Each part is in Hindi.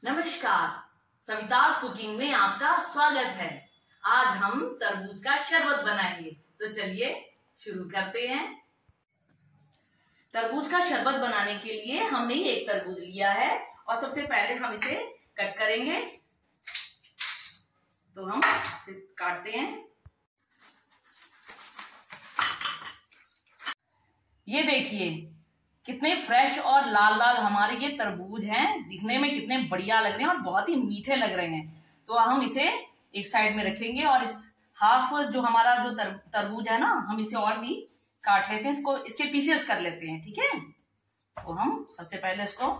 नमस्कार, सविताज कुकिंग में आपका स्वागत है। आज हम तरबूज का शरबत बनाएंगे, तो चलिए शुरू करते हैं। तरबूज का शरबत बनाने के लिए हमने एक तरबूज लिया है और सबसे पहले हम इसे कट करेंगे। तो हम इसे काटते हैं। ये देखिए कितने फ्रेश और लाल लाल हमारे ये तरबूज हैं, दिखने में कितने बढ़िया लग रहे हैं और बहुत ही मीठे लग रहे हैं। तो हम इसे एक साइड में रखेंगे और इस हाफ जो हमारा जो तरबूज है ना, हम इसे और भी काट लेते हैं, इसको इसके पीसेस कर लेते हैं। ठीक है, तो हम सबसे पहले इसको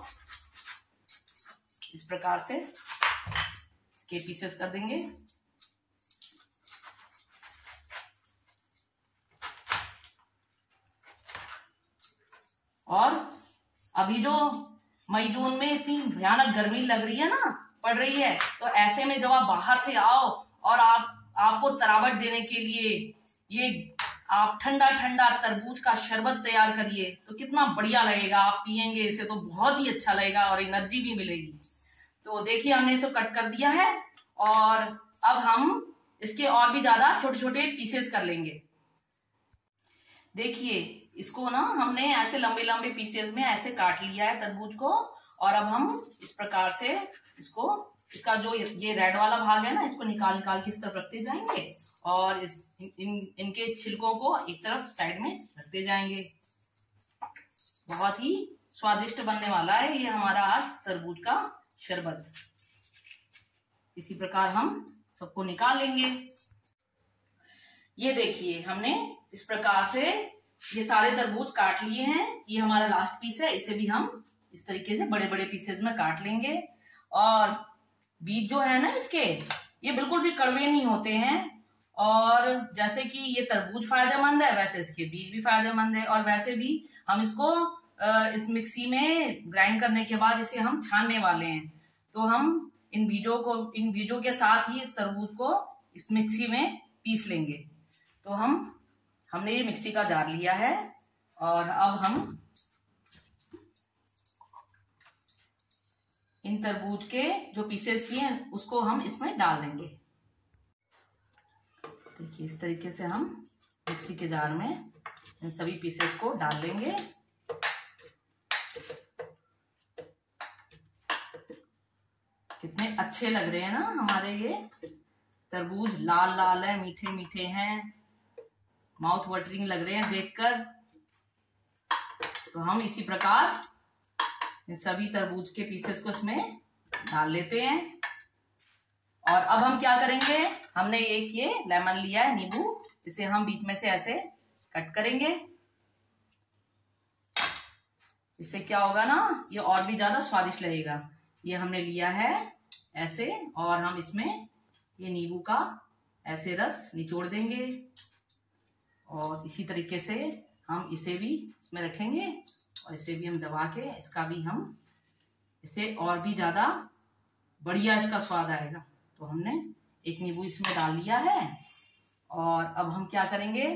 इस प्रकार से इसके पीसेस कर देंगे। और अभी जो मई जून में इतनी भयानक गर्मी लग रही है ना, पड़ रही है, तो ऐसे में जब आप बाहर से आओ और आपको तरावट देने के लिए ये आप ठंडा ठंडा तरबूज का शरबत तैयार करिए, तो कितना बढ़िया लगेगा। आप पियेंगे इसे तो बहुत ही अच्छा लगेगा और एनर्जी भी मिलेगी। तो देखिए हमने इसे कट कर दिया है और अब हम इसके और भी ज्यादा छोटे छोटे पीसेस कर लेंगे। देखिए इसको ना हमने ऐसे लंबे लंबे पीसेस में ऐसे काट लिया है तरबूज को, और अब हम इस प्रकार से इसका जो ये रेड वाला भाग है ना, इसको निकाल के इस तरफ रखते जाएंगे और इनके छिलकों को एक तरफ साइड में रखते जाएंगे। बहुत ही स्वादिष्ट बनने वाला है ये हमारा आज तरबूज का शरबत। इसी प्रकार हम सबको निकाल लेंगे। ये देखिए हमने इस प्रकार से ये सारे तरबूज काट लिए हैं। ये हमारा लास्ट पीस है, इसे भी हम इस तरीके से बड़े बड़े पीसेज में काट लेंगे। और बीज जो है ना इसके, ये बिल्कुल भी कड़वे नहीं होते हैं। और जैसे कि ये तरबूज फायदेमंद है, वैसे इसके बीज भी फायदेमंद है। और वैसे भी हम इसको इस मिक्सी में ग्राइंड करने के बाद इसे हम छानने वाले हैं। तो हम इन बीजों के साथ ही इस तरबूज को इस मिक्सी में पीस लेंगे। तो हमने ये मिक्सी का जार लिया है और अब हम इन तरबूज के जो पीसेस किए हैं उसको हम इसमें डाल देंगे। देखिए इस तरीके से हम मिक्सी के जार में इन सभी पीसेस को डाल लेंगे। कितने अच्छे लग रहे हैं ना हमारे ये तरबूज, लाल लाल है, मीठे मीठे हैं, माउथ वाटरिंग लग रहे हैं देखकर। तो हम इसी प्रकार इन सभी तरबूज के पीसेस को इसमें डाल लेते हैं। और अब हम क्या करेंगे, हमने एक ये लेमन लिया है, नींबू, इसे हम बीच में से ऐसे कट करेंगे। इससे क्या होगा ना, ये और भी ज्यादा स्वादिष्ट लगेगा। ये हमने लिया है ऐसे, और हम इसमें ये नींबू का ऐसे रस निचोड़ देंगे। और इसी तरीके से हम इसे भी इसमें रखेंगे और इसे भी हम दबा के इसका भी हम इसे और भी ज्यादा बढ़िया इसका स्वाद आएगा। तो हमने एक नींबू इसमें डाल लिया है। और अब हम क्या करेंगे,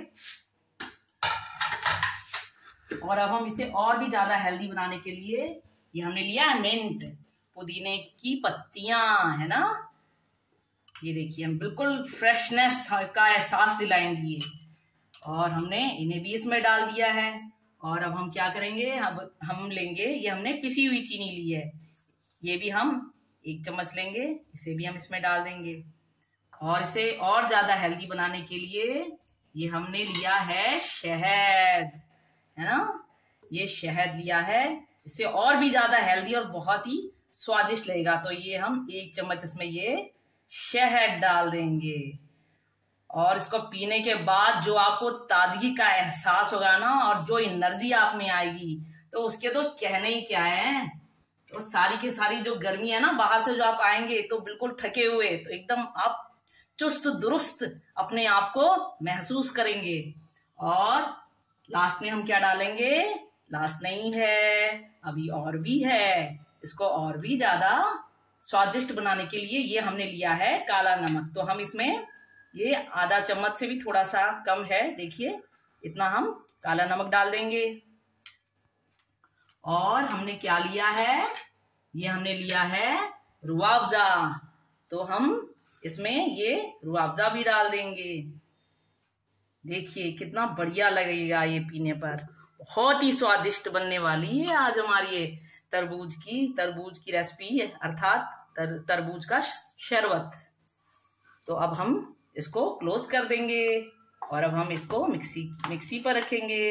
और अब हम इसे और भी ज्यादा हेल्दी बनाने के लिए ये हमने लिया है मिंट, पुदीने की पत्तियां है ना। ये देखिए हम बिल्कुल फ्रेशनेस का एहसास दिलाएंगे ये, और हमने इन्हें भी इसमें डाल दिया है। और अब हम क्या करेंगे, अब हम लेंगे, ये हमने पिसी हुई चीनी ली है, ये भी हम 1 चम्मच लेंगे, इसे भी हम इसमें डाल देंगे। और इसे और ज्यादा हेल्दी बनाने के लिए ये हमने लिया है शहद, है ना। ये शहद लिया है, इससे और भी ज्यादा हेल्दी और बहुत ही स्वादिष्ट लगेगा। तो ये हम 1 चम्मच इसमें ये शहद डाल देंगे। और इसको पीने के बाद जो आपको ताजगी का एहसास होगा ना, और जो एनर्जी आप में आएगी, तो उसके तो कहने ही क्या है। तो सारी की सारी जो गर्मी है ना, बाहर से जो आप आएंगे तो बिल्कुल थके हुए, तो एकदम आप चुस्त दुरुस्त अपने आप को महसूस करेंगे। और लास्ट में हम क्या डालेंगे, लास्ट नहीं है, अभी और भी है। इसको और भी ज्यादा स्वादिष्ट बनाने के लिए ये हमने लिया है काला नमक। तो हम इसमें ये आधा चम्मच से भी थोड़ा सा कम है, देखिए इतना हम काला नमक डाल देंगे। और हमने क्या लिया है, ये हमने लिया है रुआवजा, तो हम इसमें ये रुआवजा भी डाल देंगे। देखिए कितना बढ़िया लगेगा ये पीने पर, बहुत ही स्वादिष्ट बनने वाली है आज हमारी ये तरबूज की रेसिपी, अर्थात तरबूज का शरबत। तो अब हम इसको क्लोज कर देंगे और अब हम इसको मिक्सी पर रखेंगे।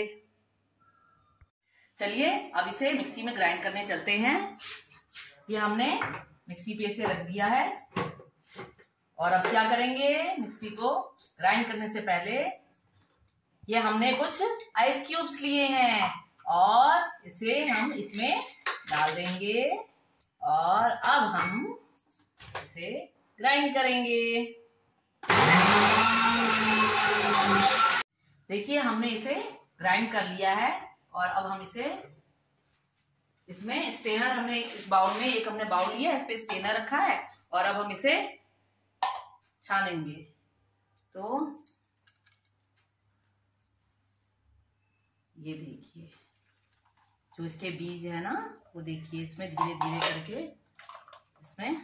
चलिए अब इसे मिक्सी में ग्राइंड करने चलते हैं। ये हमने मिक्सी पे इसे रख दिया है और अब क्या करेंगे, मिक्सी को ग्राइंड करने से पहले ये हमने कुछ आइस क्यूब्स लिए हैं और इसे हम इसमें डाल देंगे और अब हम इसे ग्राइंड करेंगे। देखिए हमने इसे ग्राइंड कर लिया है और अब हम इसे इसमें स्टेनर, हमने इस बाउल में एक हमने बाउल लिया, इस पे स्टेनर रखा है और अब हम इसे छानेंगे। तो ये देखिए जो इसके बीज है ना, वो देखिए इसमें धीरे धीरे करके इसमें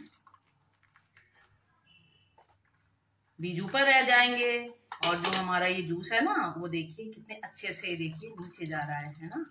बीज ऊपर रह जाएंगे और जो हमारा ये जूस है ना, वो देखिए कितने अच्छे से देखिए नीचे जा रहा है ना।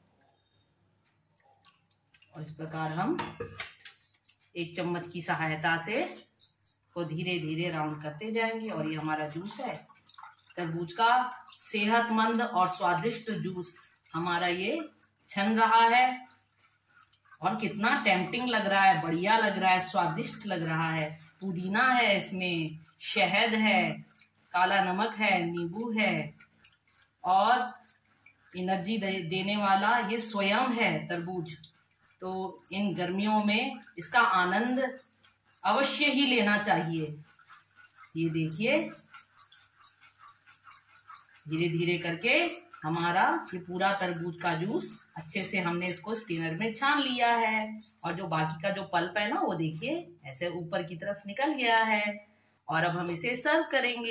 और इस प्रकार हम एक चम्मच की सहायता से को धीरे धीरे राउंड करते जाएंगे और ये हमारा जूस है तरबूज का सेहतमंद और स्वादिष्ट जूस हमारा ये छन रहा है और कितना टेम्पटिंग लग रहा है, बढ़िया लग रहा है, स्वादिष्ट लग रहा है। पुदीना है, इसमें शहद है, काला नमक है, नींबू है और एनर्जी देने वाला ये स्वयं है तरबूज। तो इन गर्मियों में इसका आनंद अवश्य ही लेना चाहिए। ये देखिए धीरे धीरे करके हमारा ये पूरा तरबूज का जूस अच्छे से हमने इसको स्टेनर में छान लिया है और जो बाकी का जो पल्प है ना, वो देखिए ऐसे ऊपर की तरफ निकल गया है और अब हम इसे सर्व करेंगे।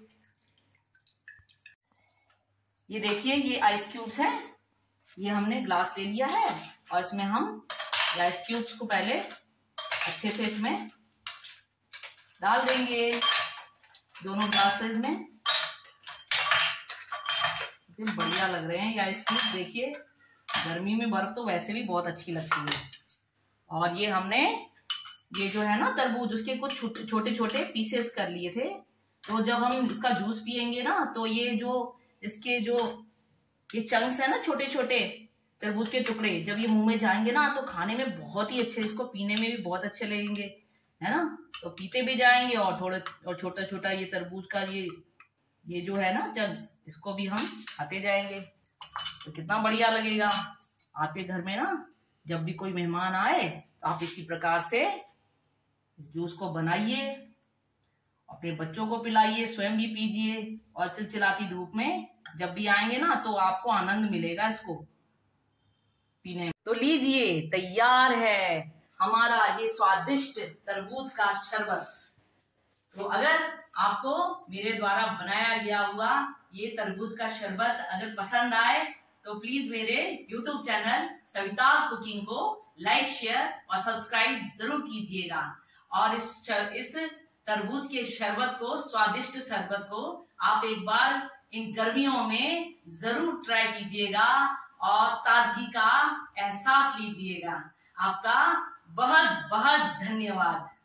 ये देखिए ये आइस क्यूब्स हैं, ये हमने ग्लास ले लिया है और इसमें हम आइस क्यूब्स को पहले अच्छे से इसमें डाल देंगे, दोनों ग्लासेस में। कितने बढ़िया लग रहे हैं ये आइस क्यूब्स, देखिए गर्मी में बर्फ तो वैसे भी बहुत अच्छी लगती है। और ये हमने ये जो है ना तरबूज, उसके कुछ छोटे छोटे पीसेस कर लिए थे। तो जब हम इसका जूस पियेंगे ना, तो ये जो इसके जो ये चंक्स है ना, छोटे छोटे तरबूज के टुकड़े, जब ये मुंह में जाएंगे ना तो खाने में बहुत ही अच्छे, इसको पीने में भी बहुत अच्छे लगेंगे, है ना। तो पीते भी जाएंगे और थोड़े और छोटा छोटा ये तरबूज का ये जो है ना चंक्स, इसको भी हम खाते जाएंगे। तो कितना बढ़िया लगेगा। आपके घर में ना जब भी कोई मेहमान आए तो आप इसी प्रकार से इस जूस को बनाइए, अपने बच्चों को पिलाइए, स्वयं भी पीजिए और चिलचिलाती धूप में जब भी आएंगे ना तो आपको आनंद मिलेगा इसको पीने में। तो लीजिए तैयार है हमारा ये स्वादिष्ट तरबूज का शरबत। तो अगर आपको मेरे द्वारा बनाया गया हुआ ये तरबूज का शरबत अगर पसंद आए तो प्लीज मेरे YouTube चैनल सविताज कुकिंग को लाइक, शेयर और सब्सक्राइब जरूर कीजिएगा। और इस तरबूज के शरबत को, स्वादिष्ट शरबत को आप एक बार इन गर्मियों में जरूर ट्राई कीजिएगा और ताजगी का एहसास लीजिएगा। आपका बहुत बहुत धन्यवाद।